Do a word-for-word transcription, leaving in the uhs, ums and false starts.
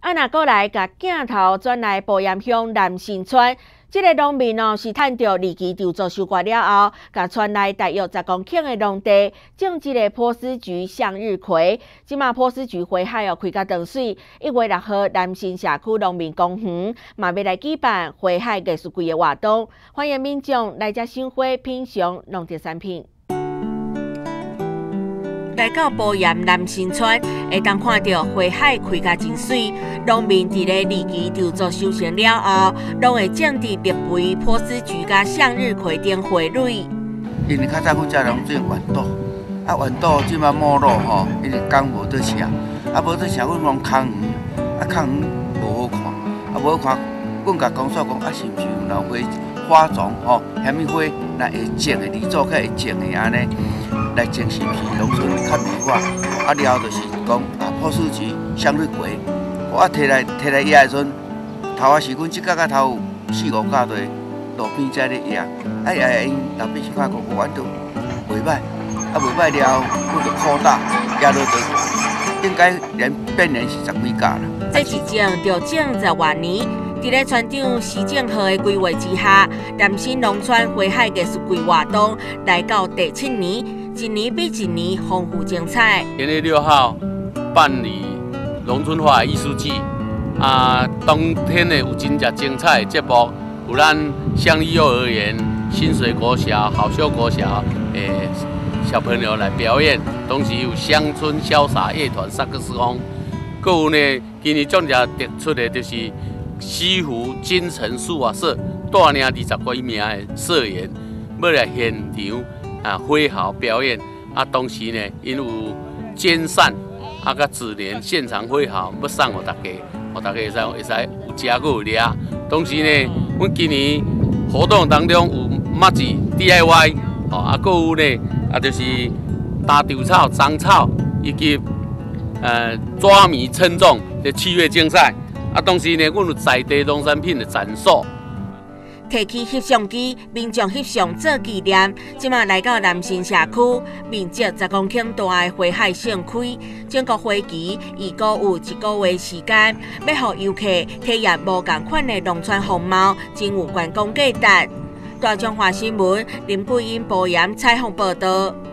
啊，若过来甲镜头转来埔盐乡南新村。 这个农民哦，是趁着二期稻作收割了后，甲村内大约十公顷的农地种一个波斯菊向日葵。即马波斯菊花海哦开甲长水，一月六号南新社区农民公园嘛要来举办花海艺术季的活动，欢迎民众来遮赏花品尝农特产品。 来到埔盐南新村，会当看到花海开甲真水。农民伫咧二期稻作收成了后，拢会种植绿肥、波斯菊甲向日葵等花蕊。 因为较早阮遮拢种豌豆，啊豌豆即马没落吼，因为工无得车，啊无得车，阮拢空园，啊空园无好看，啊无好看，阮甲公所讲，啊是毋是有哪花花丛吼，虾米花，若会种的，你做起会种的安尼。 来种是毋是农村较美化？啊了后就是讲啊，波斯菊、向日葵，我啊摕来摕来野的时阵，头啊是阮即角甲头有四五角在路边在咧野，啊野因特别是看讲玩到袂歹，啊袂歹了后，阮就扩大野落就应该连变年是十几角啦。 这一种就种十多年。 伫咧村长施正浩的规划之下，南新农村花海艺术季活动来到第七年，一年比一年丰富精彩。 元月六号办理农村花艺术季，啊，当天呢有真正精彩的节目，有咱乡里幼儿园、新水国小、好修国小诶小朋友来表演，同时有乡村潇洒乐团萨克斯风，还有呢今年最特突出的就是。 西湖金城书画社带领二十几名的社员，要来现场啊挥毫表演啊。同时呢，因有煎扇啊，甲纸莲现场挥毫，要送互大家，互大家会使会使有食个有掠。同时呢，阮今年活动当中有麻子 D I Y， 哦啊，还有呢啊，就是打稻草、长草以及呃抓迷称重的七月竞赛。 啊，同时呢，阮有在地农产品的展售， 摕起翕相机，民众翕相做纪念。即马来到南新社区，面积十公顷大的花海盛开，整个花期已过有一个月时间，要互游客体验无同款的农村风貌，真有观光价值。大中华新闻林桂英、埔盐采访报道。